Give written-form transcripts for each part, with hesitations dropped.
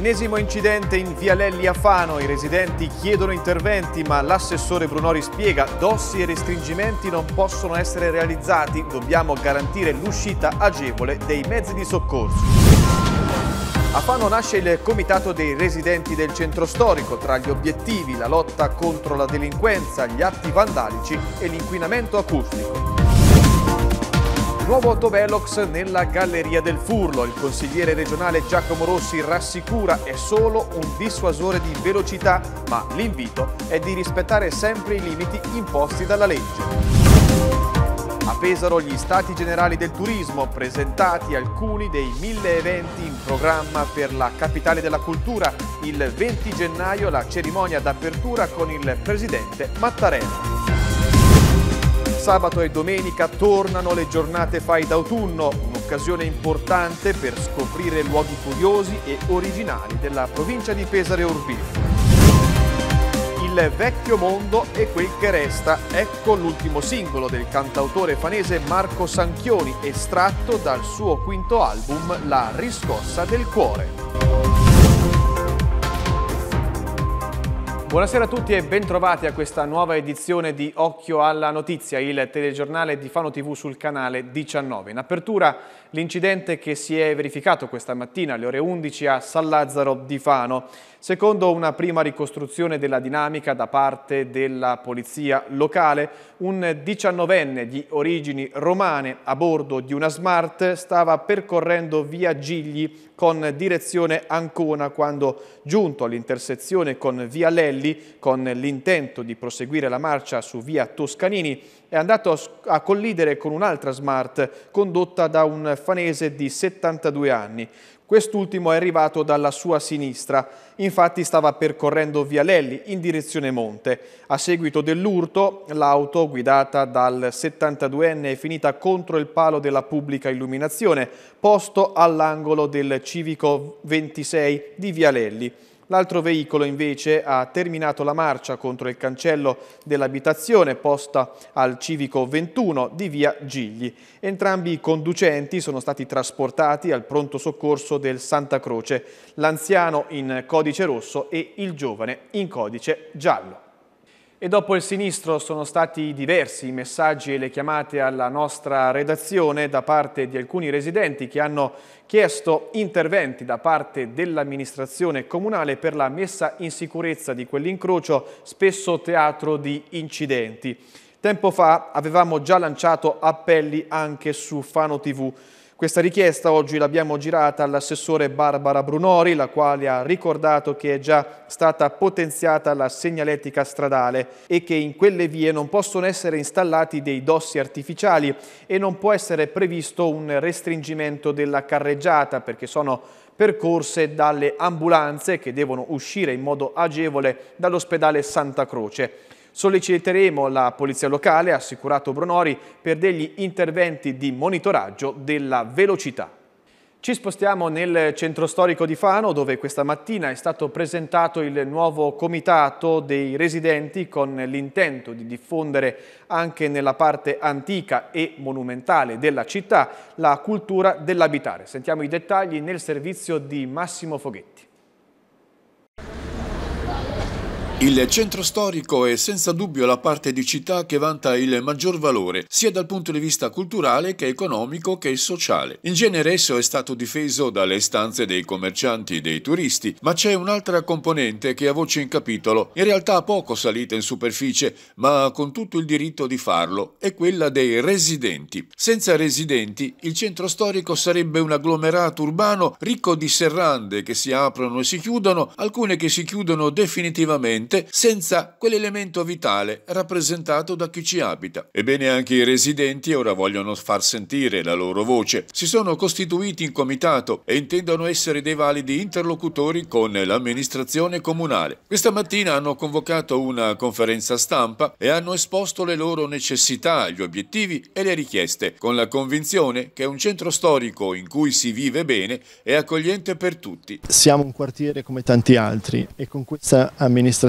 Ennesimo incidente in via Lelli a Fano, i residenti chiedono interventi ma l'assessore Brunori spiega dossi e restringimenti non possono essere realizzati, dobbiamo garantire l'uscita agevole dei mezzi di soccorso. A Fano nasce il comitato dei residenti del centro storico, tra gli obiettivi la lotta contro la delinquenza, gli atti vandalici e l'inquinamento acustico. Nuovo autovelox nella Galleria del Furlo. Il consigliere regionale Giacomo Rossi rassicura è solo un dissuasore di velocità, ma l'invito è di rispettare sempre i limiti imposti dalla legge. A Pesaro gli Stati Generali del Turismo, presentati alcuni dei 1000 eventi in programma per la capitale della cultura. Il 20 gennaio la cerimonia d'apertura con il presidente Mattarella. Sabato e domenica tornano le giornate Fai d'autunno, un'occasione importante per scoprire luoghi curiosi e originali della provincia di Pesaro e Urbino. Il vecchio mondo e quel che resta, ecco l'ultimo singolo del cantautore fanese Marco Sanchioni, estratto dal suo quinto album La riscossa del cuore. Buonasera a tutti e bentrovati a questa nuova edizione di Occhio alla Notizia, il telegiornale di Fano TV sul canale 19. In apertura l'incidente che si è verificato questa mattina alle ore 11 a San Lazzaro di Fano. Secondo una prima ricostruzione della dinamica da parte della polizia locale, un 19enne di origini romane a bordo di una Smart stava percorrendo via Gigli con direzione Ancona quando, giunto all'intersezione con via Lelli, con l'intento di proseguire la marcia su via Toscanini, è andato a collidere con un'altra Smart condotta da un fanese di 72 anni. Quest'ultimo è arrivato dalla sua sinistra, infatti stava percorrendo via Lelli in direzione Monte. A seguito dell'urto, l'auto guidata dal 72enne è finita contro il palo della pubblica illuminazione, posto all'angolo del civico 26 di via Lelli. L'altro veicolo invece ha terminato la marcia contro il cancello dell'abitazione posta al civico 21 di via Gigli. Entrambi i conducenti sono stati trasportati al pronto soccorso del Santa Croce, l'anziano in codice rosso e il giovane in codice giallo. E dopo il sinistro sono stati diversi i messaggi e le chiamate alla nostra redazione da parte di alcuni residenti che hanno chiesto interventi da parte dell'amministrazione comunale per la messa in sicurezza di quell'incrocio, spesso teatro di incidenti. Tempo fa avevamo già lanciato appelli anche su Fano TV. Questa richiesta oggi l'abbiamo girata all'assessore Barbara Brunori, la quale ha ricordato che è già stata potenziata la segnaletica stradale e che in quelle vie non possono essere installati dei dossi artificiali e non può essere previsto un restringimento della carreggiata perché sono percorse dalle ambulanze che devono uscire in modo agevole dall'ospedale Santa Croce. Solleciteremo la polizia locale, ha assicurato Brunori, per degli interventi di monitoraggio della velocità. Ci spostiamo nel centro storico di Fano, dove questa mattina è stato presentato il nuovo comitato dei residenti con l'intento di diffondere anche nella parte antica e monumentale della città la cultura dell'abitare. Sentiamo i dettagli nel servizio di Massimo Foghetti. Il centro storico è senza dubbio la parte di città che vanta il maggior valore, sia dal punto di vista culturale che economico che sociale. In genere esso è stato difeso dalle istanze dei commercianti e dei turisti, ma c'è un'altra componente che ha voce in capitolo, in realtà poco salita in superficie, ma con tutto il diritto di farlo, è quella dei residenti. Senza residenti, il centro storico sarebbe un agglomerato urbano ricco di serrande che si aprono e si chiudono, alcune che si chiudono definitivamente, senza quell'elemento vitale rappresentato da chi ci abita. Ebbene, anche i residenti ora vogliono far sentire la loro voce. Si sono costituiti in comitato e intendono essere dei validi interlocutori con l'amministrazione comunale. Questa mattina hanno convocato una conferenza stampa e hanno esposto le loro necessità, gli obiettivi e le richieste, con la convinzione che un centro storico in cui si vive bene è accogliente per tutti. Siamo un quartiere come tanti altri e con questa amministrazione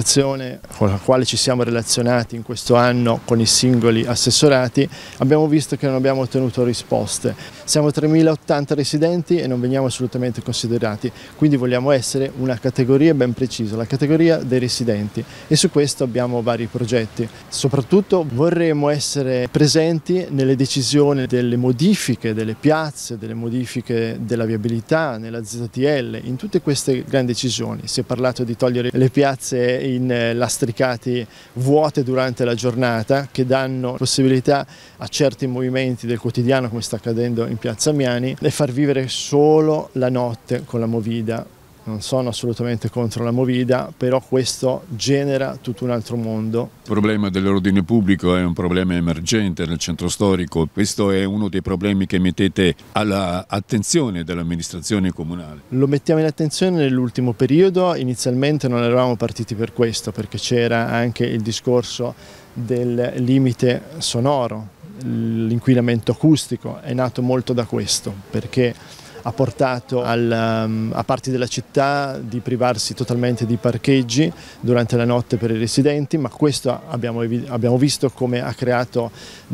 amministrazione con la quale ci siamo relazionati in questo anno con i singoli assessorati, abbiamo visto che non abbiamo ottenuto risposte. Siamo 3.080 residenti e non veniamo assolutamente considerati, quindi vogliamo essere una categoria ben precisa, la categoria dei residenti, e su questo abbiamo vari progetti. Soprattutto vorremmo essere presenti nelle decisioni delle modifiche delle piazze, delle modifiche della viabilità, nella ZTL, in tutte queste grandi decisioni. Si è parlato di togliere le piazze in lastricati vuote durante la giornata, che danno possibilità a certi movimenti del quotidiano, come sta accadendo in Piazza Miani, e far vivere solo la notte con la movida. Non sono assolutamente contro la movida, però questo genera tutto un altro mondo. Il problema dell'ordine pubblico è un problema emergente nel centro storico. Questo è uno dei problemi che mettete all'attenzione dell'amministrazione comunale. Lo mettiamo in attenzione nell'ultimo periodo. Inizialmente non eravamo partiti per questo, perché c'era anche il discorso del limite sonoro. L'inquinamento acustico è nato molto da questo, perché ha portato a parti della città di privarsi totalmente di parcheggi durante la notte per i residenti, ma questo abbiamo visto come ha creato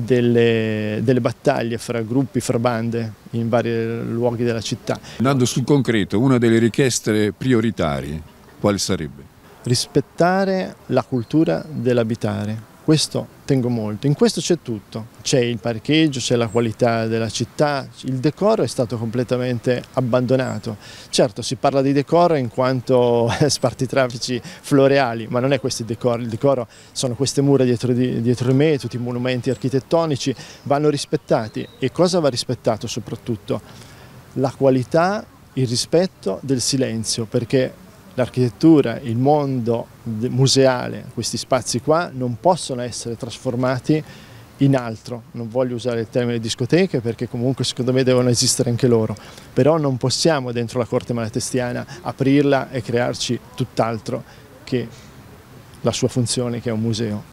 delle battaglie fra gruppi, fra bande in vari luoghi della città. Andando sul concreto, una delle richieste prioritarie, quale sarebbe? Rispettare la cultura dell'abitare. Questo tengo molto, in questo c'è tutto, c'è il parcheggio, c'è la qualità della città, il decoro è stato completamente abbandonato. Certo, si parla di decoro in quanto spartitraffici floreali, ma non è questo il decoro sono queste mura dietro di me, tutti i monumenti architettonici vanno rispettati. E cosa va rispettato soprattutto? La qualità, il rispetto del silenzio, perché l'architettura, il mondo museale, questi spazi qua non possono essere trasformati in altro. Non voglio usare il termine discoteche perché comunque secondo me devono esistere anche loro, però non possiamo dentro la Corte Malatestiana aprirla e crearci tutt'altro che la sua funzione, che è un museo.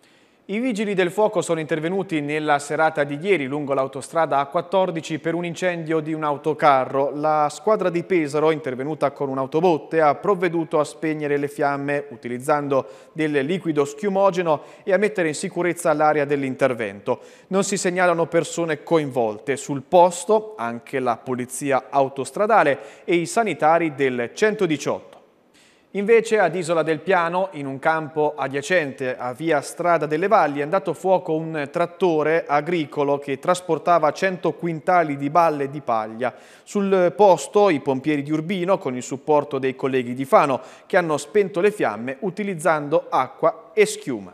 I vigili del fuoco sono intervenuti nella serata di ieri lungo l'autostrada A14 per un incendio di un autocarro. La squadra di Pesaro, intervenuta con un'autobotte, ha provveduto a spegnere le fiamme utilizzando del liquido schiumogeno e a mettere in sicurezza l'area dell'intervento. Non si segnalano persone coinvolte. Sul posto anche la polizia autostradale e i sanitari del 118. Invece ad Isola del Piano, in un campo adiacente a via Strada delle Valli, è andato a fuoco un trattore agricolo che trasportava 100 quintali di balle di paglia. Sul posto i pompieri di Urbino, con il supporto dei colleghi di Fano, che hanno spento le fiamme utilizzando acqua e schiuma.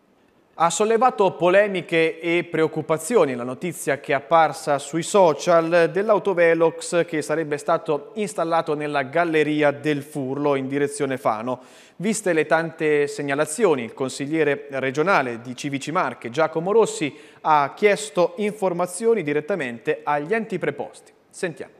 Ha sollevato polemiche e preoccupazioni la notizia che è apparsa sui social dell'autovelox che sarebbe stato installato nella galleria del Furlo in direzione Fano. Viste le tante segnalazioni, il consigliere regionale di Civici Marche, Giacomo Rossi, ha chiesto informazioni direttamente agli enti preposti. Sentiamo.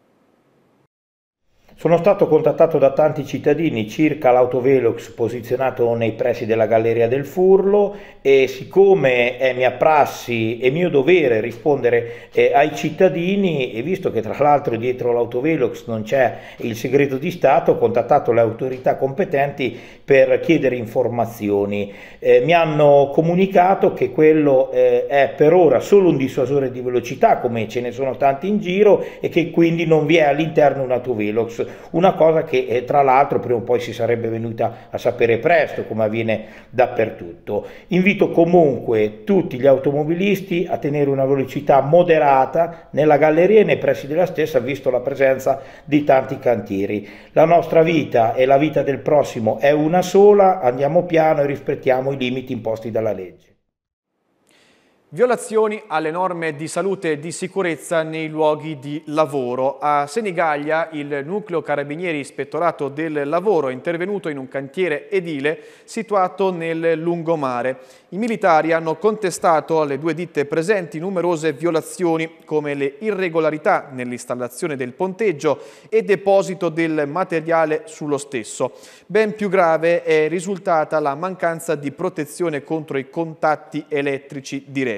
Sono stato contattato da tanti cittadini circa l'autovelox posizionato nei pressi della Galleria del Furlo e siccome è mia prassi e mio dovere rispondere ai cittadini, e visto che tra l'altro dietro l'autovelox non c'è il segreto di Stato, ho contattato le autorità competenti per chiedere informazioni. Mi hanno comunicato che quello è per ora solo un dissuasore di velocità, come ce ne sono tanti in giro, e che quindi non vi è all'interno un autovelox. Una cosa che tra l'altro prima o poi si sarebbe venuta a sapere presto, come avviene dappertutto. Invito comunque tutti gli automobilisti a tenere una velocità moderata nella galleria e nei pressi della stessa, visto la presenza di tanti cantieri. La nostra vita e la vita del prossimo è una sola, andiamo piano e rispettiamo i limiti imposti dalla legge. Violazioni alle norme di salute e di sicurezza nei luoghi di lavoro. A Senigallia il nucleo carabinieri ispettorato del lavoro è intervenuto in un cantiere edile situato nel lungomare. I militari hanno contestato alle due ditte presenti numerose violazioni come le irregolarità nell'installazione del ponteggio e deposito del materiale sullo stesso. Ben più grave è risultata la mancanza di protezione contro i contatti elettrici diretti.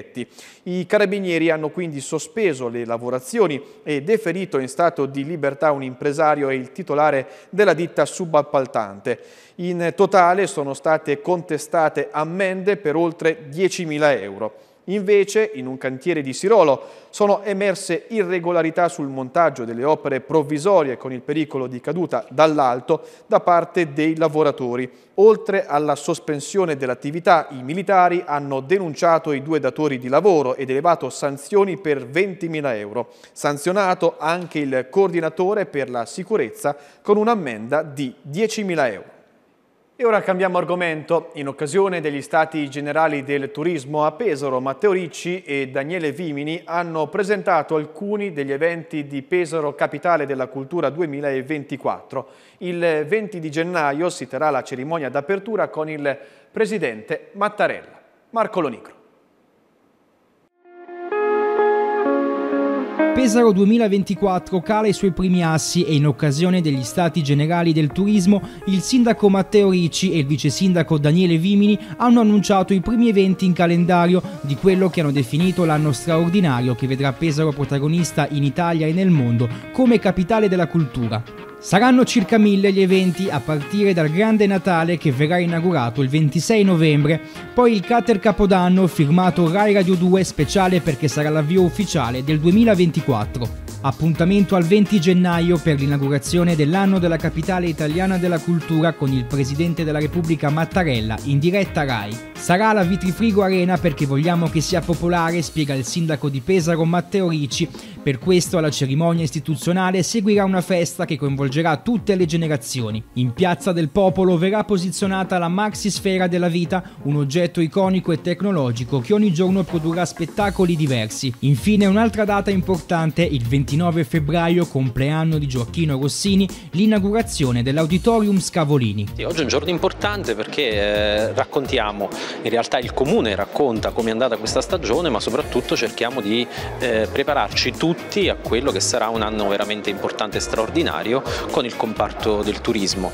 diretti. I carabinieri hanno quindi sospeso le lavorazioni e deferito in stato di libertà un impresario e il titolare della ditta subappaltante. In totale sono state contestate ammende per oltre 10.000 euro. Invece, in un cantiere di Sirolo, sono emerse irregolarità sul montaggio delle opere provvisorie con il pericolo di caduta dall'alto da parte dei lavoratori. Oltre alla sospensione dell'attività, i militari hanno denunciato i 2 datori di lavoro ed elevato sanzioni per 20.000 euro. Sanzionato anche il coordinatore per la sicurezza con un'ammenda di 10.000 euro. E ora cambiamo argomento. In occasione degli Stati Generali del Turismo a Pesaro, Matteo Ricci e Daniele Vimini hanno presentato alcuni degli eventi di Pesaro Capitale della Cultura 2024. Il 20 di gennaio si terrà la cerimonia d'apertura con il presidente Mattarella. Marco Lonicro. Pesaro 2024 cala i suoi primi assi e in occasione degli Stati Generali del Turismo il sindaco Matteo Ricci e il vice sindaco Daniele Vimini hanno annunciato i primi eventi in calendario di quello che hanno definito l'anno straordinario che vedrà Pesaro protagonista in Italia e nel mondo come capitale della cultura. Saranno circa 1000 gli eventi a partire dal Grande Natale che verrà inaugurato il 26 novembre, poi il Cater Capodanno firmato Rai Radio 2 speciale perché sarà l'avvio ufficiale del 2024. Appuntamento al 20 gennaio per l'inaugurazione dell'anno della capitale italiana della cultura con il Presidente della Repubblica Mattarella in diretta Rai. Sarà la Vitrifrigo Arena perché vogliamo che sia popolare, spiega il sindaco di Pesaro Matteo Ricci. Per questo alla cerimonia istituzionale seguirà una festa che coinvolgerà tutte le generazioni. In Piazza del Popolo verrà posizionata la Maxisfera della Vita, un oggetto iconico e tecnologico che ogni giorno produrrà spettacoli diversi. Infine un'altra data importante, il 29 febbraio, compleanno di Gioacchino Rossini, l'inaugurazione dell'Auditorium Scavolini. Sì, oggi è un giorno importante perché raccontiamo, in realtà il Comune racconta come è andata questa stagione, ma soprattutto cerchiamo di prepararci tutti a quello che sarà un anno veramente importante e straordinario con il comparto del turismo.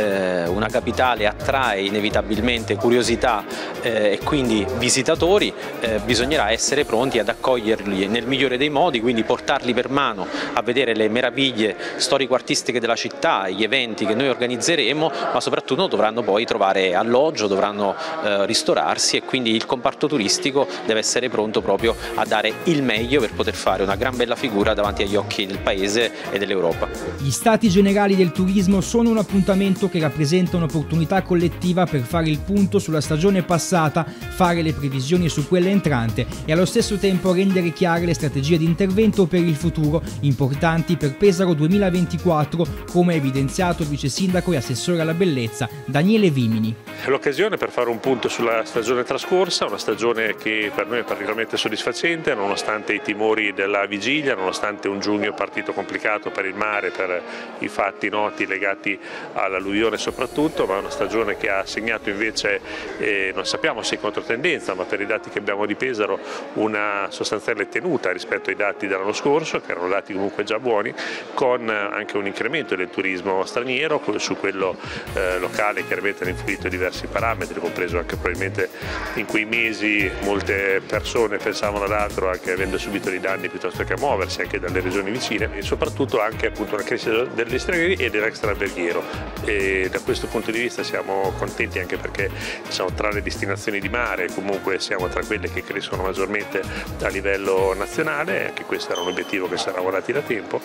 Una capitale attrae inevitabilmente curiosità e quindi visitatori, bisognerà essere pronti ad accoglierli nel migliore dei modi, quindi portarli per mano a vedere le meraviglie storico-artistiche della città, gli eventi che noi organizzeremo, ma soprattutto dovranno poi trovare alloggio, dovranno ristorarsi e quindi il comparto turistico deve essere pronto proprio a dare il meglio per poter fare una gran bella figura davanti agli occhi del Paese e dell'Europa. Gli Stati Generali del Turismo sono un appuntamento che rappresenta un'opportunità collettiva per fare il punto sulla stagione passata, fare le previsioni su quella entrante e allo stesso tempo rendere chiare le strategie di intervento per il futuro, importanti per Pesaro 2024, come evidenziato il vice sindaco e assessore alla bellezza Daniele Vimini. L'occasione per fare un punto sulla stagione trascorsa, una stagione che per noi è particolarmente soddisfacente nonostante i timori della vigilia, nonostante un giugno partito complicato per il mare, per i fatti noti legati all'alluvione soprattutto, ma una stagione che ha segnato invece, non sappiamo se in controtendenza, ma per i dati che abbiamo di Pesaro, una sostanziale tenuta rispetto ai dati dell'anno scorso, che erano dati comunque già buoni, con anche un incremento del turismo straniero, su quello locale chiaramente hanno influito diversi parametri, compreso anche probabilmente in quei mesi molte persone pensavano ad altro, anche avendo subito dei danni piuttosto che a muoversi anche dalle regioni vicine, e soprattutto anche appunto una crescita degli stranieri e dell'extraalberghiero, e da questo punto di vista siamo contenti anche perché diciamo, tra le destinazioni di mare comunque siamo tra quelle che crescono maggiormente a livello nazionale, anche questo era un obiettivo che si era lavorato da tempo,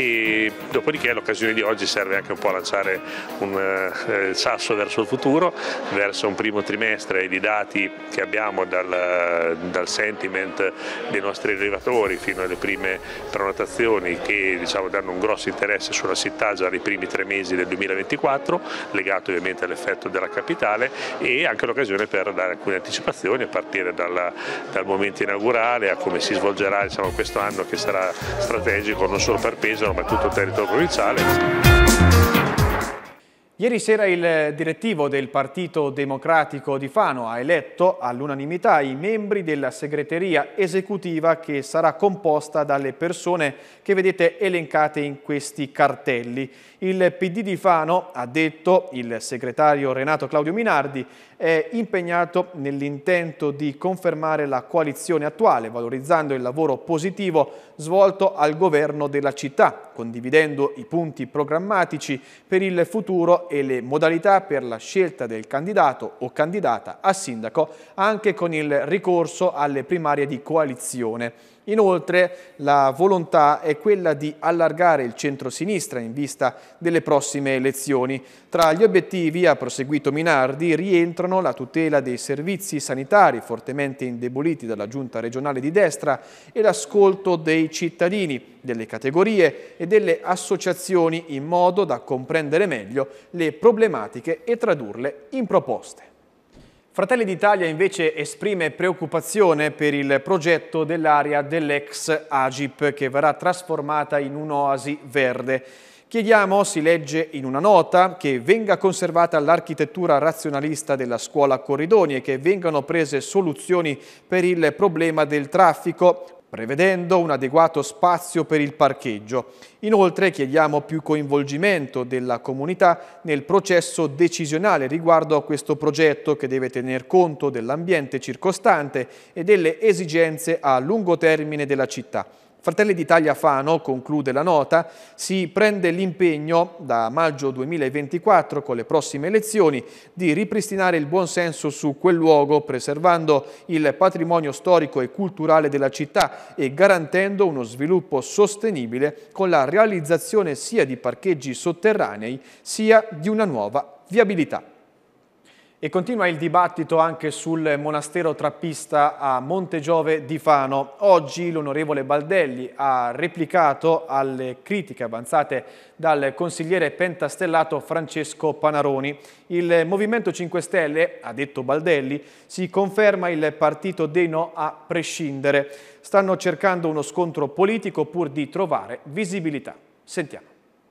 e dopodiché l'occasione di oggi serve anche un po' a lanciare un sasso verso il futuro, verso un primo trimestre di dati che abbiamo dal sentiment dei nostri arrivatori fino alle prime prenotazioni che diciamo, danno un grosso interesse sulla città già nei primi 3 mesi del 2024, legato ovviamente all'effetto della capitale, e anche l'occasione per dare alcune anticipazioni a partire dal momento inaugurale a come si svolgerà diciamo, questo anno che sarà strategico non solo per Pesaro ma tutto il territorio provinciale. Ieri sera il direttivo del Partito Democratico di Fano ha eletto all'unanimità i membri della segreteria esecutiva che sarà composta dalle persone che vedete elencate in questi cartelli. Il PD di Fano, ha detto il segretario Renato Claudio Minardi, è impegnato nell'intento di confermare la coalizione attuale, valorizzando il lavoro positivo svolto al governo della città, condividendo i punti programmatici per il futuro e le modalità per la scelta del candidato o candidata a sindaco, anche con il ricorso alle primarie di coalizione. Inoltre la volontà è quella di allargare il centro-sinistra in vista delle prossime elezioni. Tra gli obiettivi, ha proseguito Minardi, rientrano la tutela dei servizi sanitari fortemente indeboliti dalla giunta regionale di destra e l'ascolto dei cittadini, delle categorie e delle associazioni in modo da comprendere meglio le problematiche e tradurle in proposte. Fratelli d'Italia invece esprime preoccupazione per il progetto dell'area dell'ex Agip che verrà trasformata in un'oasi verde. Chiediamo, si legge in una nota, che venga conservata l'architettura razionalista della scuola Corridoni e che vengano prese soluzioni per il problema del traffico, prevedendo un adeguato spazio per il parcheggio. Inoltre chiediamo più coinvolgimento della comunità nel processo decisionale riguardo a questo progetto che deve tener conto dell'ambiente circostante e delle esigenze a lungo termine della città. Fratelli d'Italia Fano, conclude la nota, si prende l'impegno da maggio 2024 con le prossime elezioni di ripristinare il buonsenso su quel luogo, preservando il patrimonio storico e culturale della città e garantendo uno sviluppo sostenibile con la realizzazione sia di parcheggi sotterranei sia di una nuova viabilità. E continua il dibattito anche sul monastero trappista a Montegiove di Fano. Oggi l'onorevole Baldelli ha replicato alle critiche avanzate dal consigliere pentastellato Francesco Panaroni. Il Movimento 5 Stelle, ha detto Baldelli, si conferma il partito dei no a prescindere. Stanno cercando uno scontro politico pur di trovare visibilità. Sentiamo.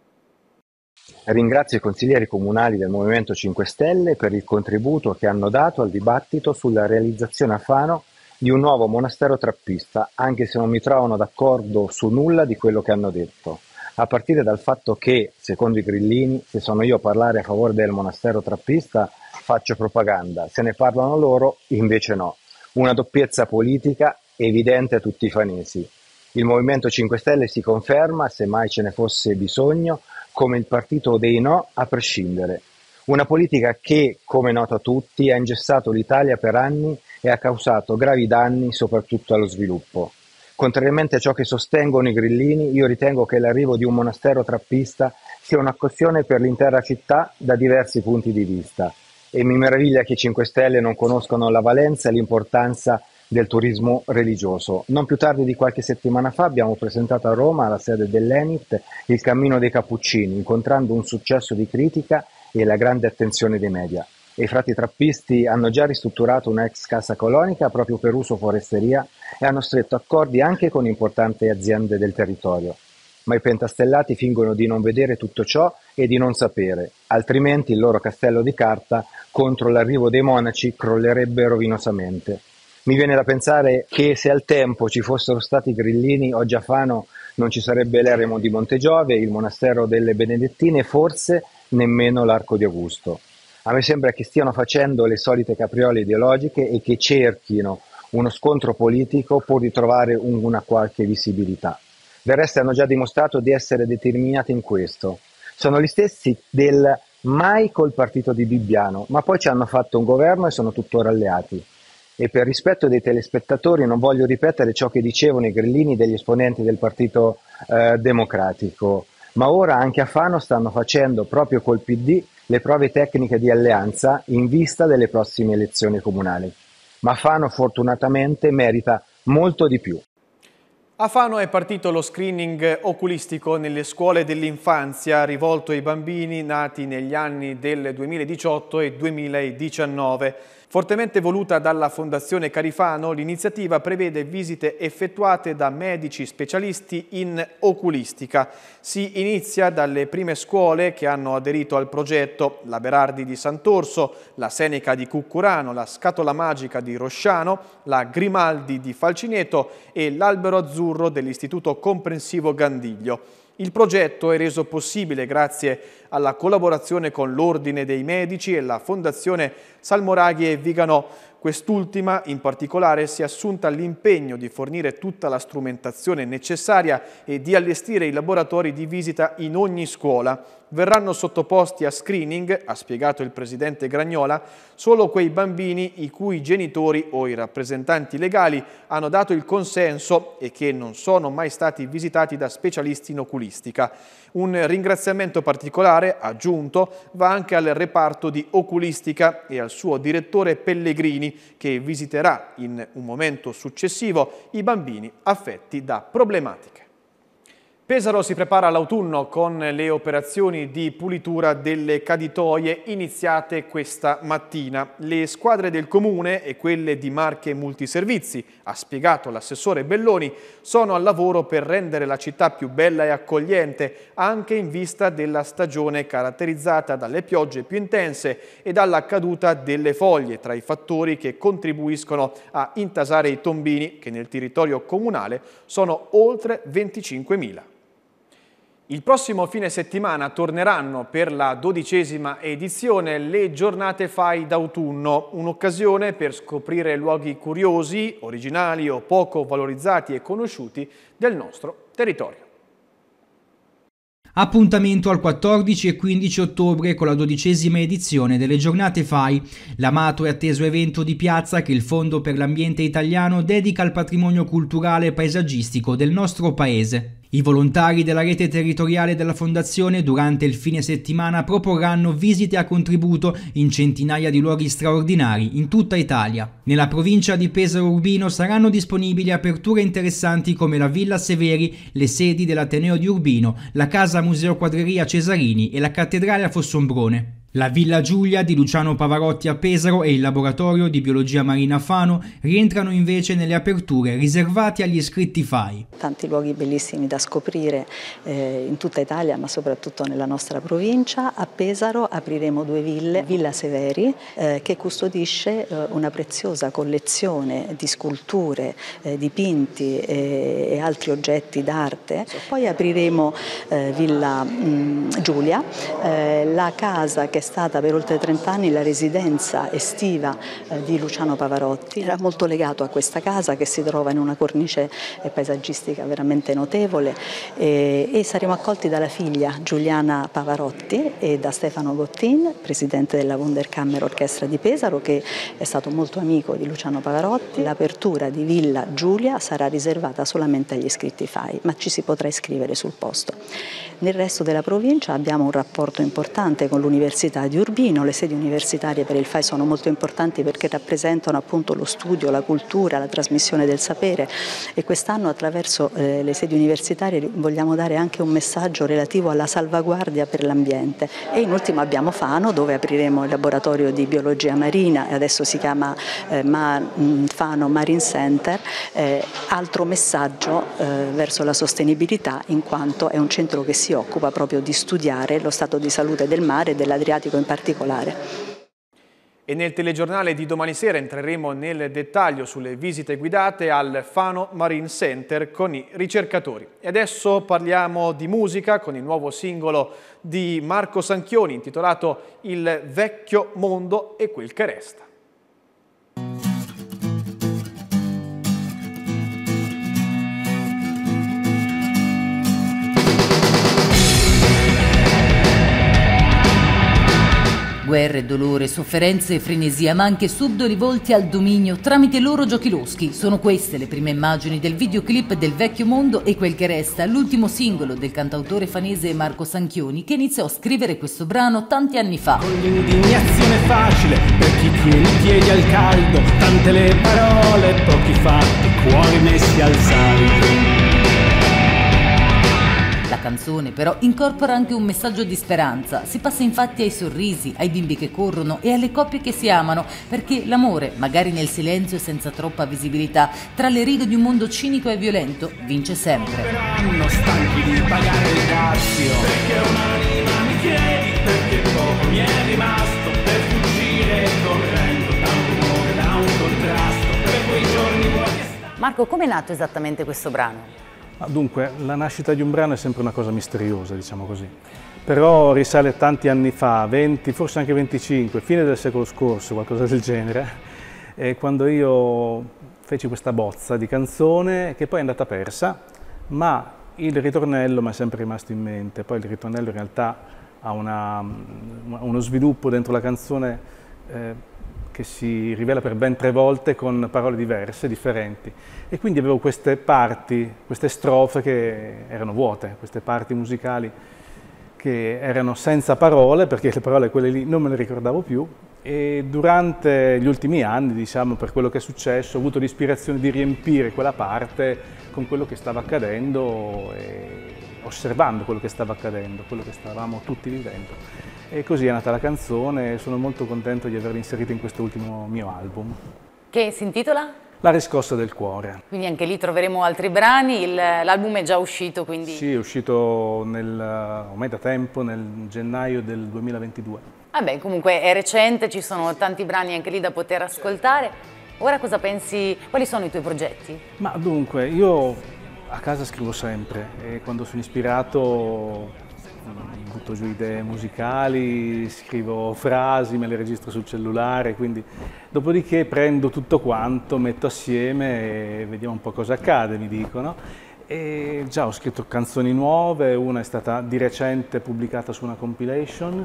Ringrazio i consiglieri comunali del Movimento 5 Stelle per il contributo che hanno dato al dibattito sulla realizzazione a Fano di un nuovo monastero trappista, anche se non mi trovano d'accordo su nulla di quello che hanno detto, a partire dal fatto che, secondo i grillini, se sono io a parlare a favore del monastero trappista faccio propaganda, se ne parlano loro invece no. Una doppiezza politica evidente a tutti i fanesi. Il Movimento 5 Stelle si conferma, se mai ce ne fosse bisogno, come il partito dei no a prescindere. Una politica che, come è noto a tutti, ha ingessato l'Italia per anni e ha causato gravi danni soprattutto allo sviluppo. Contrariamente a ciò che sostengono i grillini, io ritengo che l'arrivo di un monastero trappista sia un'occasione per l'intera città da diversi punti di vista e mi meraviglia che i 5 Stelle non conoscano la valenza e l'importanza del turismo religioso. Non più tardi di qualche settimana fa abbiamo presentato a Roma, alla sede dell'Enit, il Cammino dei Cappuccini, incontrando un successo di critica e la grande attenzione dei media. E i frati trappisti hanno già ristrutturato una ex casa colonica proprio per uso foresteria e hanno stretto accordi anche con importanti aziende del territorio. Ma i pentastellati fingono di non vedere tutto ciò e di non sapere, altrimenti il loro castello di carta contro l'arrivo dei monaci crollerebbe rovinosamente. Mi viene da pensare che se al tempo ci fossero stati i grillini, oggi a Fano non ci sarebbe l'eremo di Montegiove, il monastero delle Benedettine e forse nemmeno l'Arco di Augusto. A me sembra che stiano facendo le solite capriole ideologiche e che cerchino uno scontro politico pur di trovare una qualche visibilità. Del resto hanno già dimostrato di essere determinati in questo. Sono gli stessi del mai col partito di Bibbiano, ma poi ci hanno fatto un governo e sono tuttora alleati. E per rispetto dei telespettatori non voglio ripetere ciò che dicevano i grillini degli esponenti del Partito Democratico, ma ora anche a Fano stanno facendo proprio col PD le prove tecniche di alleanza in vista delle prossime elezioni comunali. Ma Fano fortunatamente merita molto di più. A Fano è partito lo screening oculistico nelle scuole dell'infanzia rivolto ai bambini nati negli anni del 2018 e 2019. Fortemente voluta dalla Fondazione Carifano, l'iniziativa prevede visite effettuate da medici specialisti in oculistica. Si inizia dalle prime scuole che hanno aderito al progetto: la Berardi di Sant'Orso, la Seneca di Cuccurano, la Scatola Magica di Rosciano, la Grimaldi di Falcineto e l'Albero Azzurro dell'Istituto Comprensivo Gandiglio. Il progetto è reso possibile grazie alla collaborazione con l'Ordine dei Medici e la Fondazione Salmoraghi e Vigano. Quest'ultima, in particolare, si è assunta l'impegno di fornire tutta la strumentazione necessaria e di allestire i laboratori di visita in ogni scuola. Verranno sottoposti a screening, ha spiegato il presidente Gragnola, solo quei bambini i cui genitori o i rappresentanti legali hanno dato il consenso e che non sono mai stati visitati da specialisti in oculistica. Un ringraziamento particolare, aggiunto, va anche al reparto di oculistica e al suo direttore Pellegrini, che visiterà in un momento successivo i bambini affetti da problematiche. Pesaro si prepara all'autunno con le operazioni di pulitura delle caditoie iniziate questa mattina. Le squadre del comune e quelle di Marche Multiservizi, ha spiegato l'assessore Belloni, sono al lavoro per rendere la città più bella e accogliente, anche in vista della stagione caratterizzata dalle piogge più intense e dalla caduta delle foglie, tra i fattori che contribuiscono a intasare i tombini, che nel territorio comunale sono oltre 25.000. Il prossimo fine settimana torneranno per la 12ª edizione le giornate FAI d'autunno, un'occasione per scoprire luoghi curiosi, originali o poco valorizzati e conosciuti del nostro territorio. Appuntamento al 14 e 15 ottobre con la 12ª edizione delle giornate FAI, l'amato e atteso evento di piazza che il Fondo per l'Ambiente Italiano dedica al patrimonio culturale e paesaggistico del nostro paese. I volontari della rete territoriale della Fondazione durante il fine settimana proporranno visite a contributo in centinaia di luoghi straordinari in tutta Italia. Nella provincia di Pesaro Urbino saranno disponibili aperture interessanti come la Villa Severi, le sedi dell'Ateneo di Urbino, la Casa Museo Quadreria Cesarini e la Cattedrale a Fossombrone. La Villa Giulia di Luciano Pavarotti a Pesaro e il Laboratorio di Biologia Marina a Fano rientrano invece nelle aperture riservate agli iscritti FAI. Tanti luoghi bellissimi da scoprire in tutta Italia, ma soprattutto nella nostra provincia. A Pesaro apriremo 2 ville, Villa Severi che custodisce una preziosa collezione di sculture, dipinti e altri oggetti d'arte. Poi apriremo Villa Giulia, la casa che è stata per oltre 30 anni la residenza estiva di Luciano Pavarotti. Era molto legato a questa casa che si trova in una cornice paesaggistica veramente notevole e saremo accolti dalla figlia Giuliana Pavarotti e da Stefano Gottin, presidente della Wunderkammer Orchestra di Pesaro, che è stato molto amico di Luciano Pavarotti. L'apertura di Villa Giulia sarà riservata solamente agli iscritti FAI, ma ci si potrà iscrivere sul posto. Nel resto della provincia abbiamo un rapporto importante con l'Università di Urbino. Le sedi universitarie per il FAI sono molto importanti perché rappresentano appunto lo studio, la cultura, la trasmissione del sapere e quest'anno attraverso le sedi universitarie vogliamo dare anche un messaggio relativo alla salvaguardia per l'ambiente. E in ultimo abbiamo Fano, dove apriremo il laboratorio di biologia marina e adesso si chiama Fano Marine Center, altro messaggio verso la sostenibilità, in quanto è un centro che si occupa proprio di studiare lo stato di salute del mare e dell'Adriatico in particolare. E nel telegiornale di domani sera entreremo nel dettaglio sulle visite guidate al Fano Marine Center con i ricercatori. E adesso parliamo di musica con il nuovo singolo di Marco Sanchioni intitolato Il vecchio mondo e quel che resta. Guerre, dolore, sofferenze e frenesia, ma anche subdoli volti al dominio tramite loro giochi loschi. Sono queste le prime immagini del videoclip del Vecchio Mondo e quel che resta, l'ultimo singolo del cantautore fanese Marco Sanchioni, che iniziò a scrivere questo brano tanti anni fa. Con l'indignazione facile per chi tiene i piedi al caldo, tante le parole, pochi fatti, cuori messi al saldo. La canzone canzone però incorpora anche un messaggio di speranza. Si passa infatti ai sorrisi, ai bimbi che corrono e alle coppie che si amano, perché l'amore, magari nel silenzio e senza troppa visibilità, tra le righe di un mondo cinico e violento, vince sempre. Saranno stanchi di pagare il dazio, perché un'anima mi chiedi, perché poco mi è rimasto per fuggire correndo da un rumore, da un contrasto, per quei giorni vuoti. Marco, come è nato esattamente questo brano? Dunque, la nascita di un brano è sempre una cosa misteriosa, diciamo così. Però risale tanti anni fa, 20, forse anche 25, fine del secolo scorso, qualcosa del genere, quando io feci questa bozza di canzone che poi è andata persa, ma il ritornello mi è sempre rimasto in mente. Poi il ritornello in realtà ha uno sviluppo dentro la canzone che si rivela per ben 3 volte con parole diverse, differenti. E quindi avevo queste parti, queste strofe che erano vuote, queste parti musicali che erano senza parole, perché le parole quelle lì non me le ricordavo più. E durante gli ultimi anni, diciamo, per quello che è successo, ho avuto l'ispirazione di riempire quella parte con quello che stava accadendo e osservando quello che stava accadendo, quello che stavamo tutti vivendo. E così è nata la canzone e sono molto contento di averla inserita in questo ultimo mio album. Che si intitola? La riscossa del cuore. Quindi anche lì troveremo altri brani, l'album è già uscito, quindi... Sì, è uscito ormai da tempo, nel gennaio del 2022. Vabbè, comunque è recente, ci sono tanti brani anche lì da poter ascoltare. Ora cosa pensi, quali sono i tuoi progetti? Ma dunque, io a casa scrivo sempre e quando sono ispirato butto giù idee musicali, scrivo frasi, me le registro sul cellulare, quindi dopodiché prendo tutto quanto, metto assieme e vediamo un po' cosa accade, mi dicono. E già ho scritto canzoni nuove, una è stata di recente pubblicata su una compilation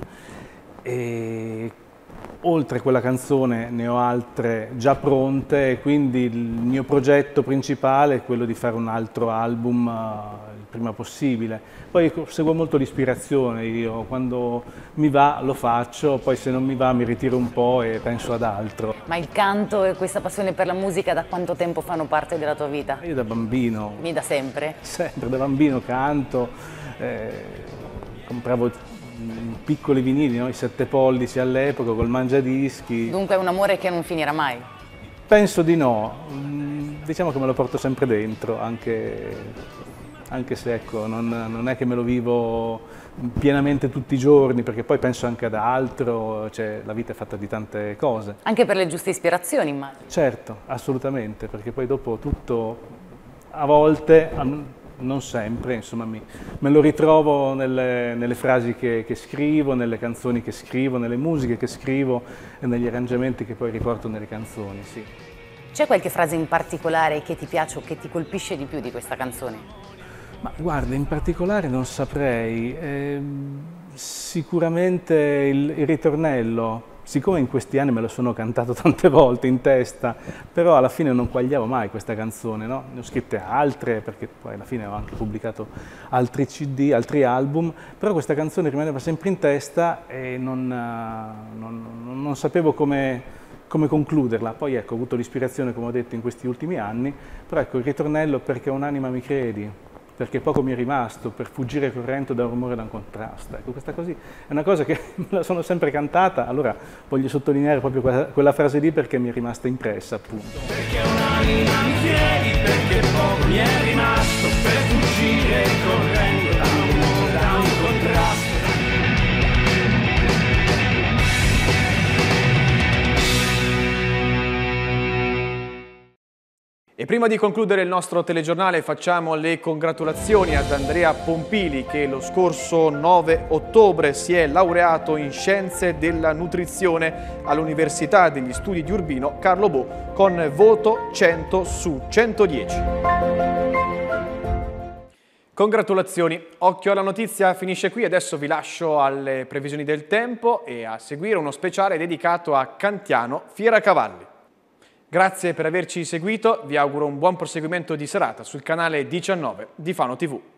e oltre a quella canzone ne ho altre già pronte e quindi il mio progetto principale è quello di fare un altro album il prima possibile. Poi seguo molto l'ispirazione, io quando mi va lo faccio, poi se non mi va mi ritiro un po' e penso ad altro. Ma il canto e questa passione per la musica da quanto tempo fanno parte della tua vita? Io da bambino. Quindi da sempre? Sempre, da bambino canto, compravo piccoli vinili, no? I 7 pollici all'epoca col mangiadischi. Dunque è un amore che non finirà mai? Penso di no, diciamo che me lo porto sempre dentro, anche se ecco, non è che me lo vivo pienamente tutti i giorni, perché poi penso anche ad altro, cioè la vita è fatta di tante cose. Anche per le giuste ispirazioni, immagino. Certo, assolutamente, perché poi dopo tutto, a volte, non sempre, insomma, me lo ritrovo nelle frasi che scrivo, nelle canzoni che scrivo, nelle musiche che scrivo e negli arrangiamenti che poi riporto nelle canzoni, sì. C'è qualche frase in particolare che ti piace o che ti colpisce di più di questa canzone? Ma guarda, in particolare non saprei, sicuramente il ritornello. Siccome in questi anni me lo sono cantato tante volte in testa, però alla fine non quagliavo mai questa canzone, no? Ne ho scritte altre, perché poi alla fine ho anche pubblicato altri CD, altri album, però questa canzone rimaneva sempre in testa e non sapevo come concluderla. Poi ecco, ho avuto l'ispirazione, come ho detto, in questi ultimi anni, però ecco, il ritornello perché un'anima mi credi, perché poco mi è rimasto, per fuggire correndo da un rumore, da un contrasto. Ecco, questa così è una cosa che me la sono sempre cantata, allora voglio sottolineare proprio quella frase lì perché mi è rimasta impressa, appunto. Perché un'anima mi chiedi, perché poco mi è rimasto, per fuggire correndo da un rumore, da un contrasto. E prima di concludere il nostro telegiornale facciamo le congratulazioni ad Andrea Pompili che lo scorso 9 ottobre si è laureato in Scienze della Nutrizione all'Università degli Studi di Urbino Carlo Bo con voto 100 su 110. Congratulazioni, Occhio alla Notizia finisce qui, adesso vi lascio alle previsioni del tempo e a seguire uno speciale dedicato a Cantiano Fieracavalli. Grazie per averci seguito, vi auguro un buon proseguimento di serata sul canale 19 di Fano TV.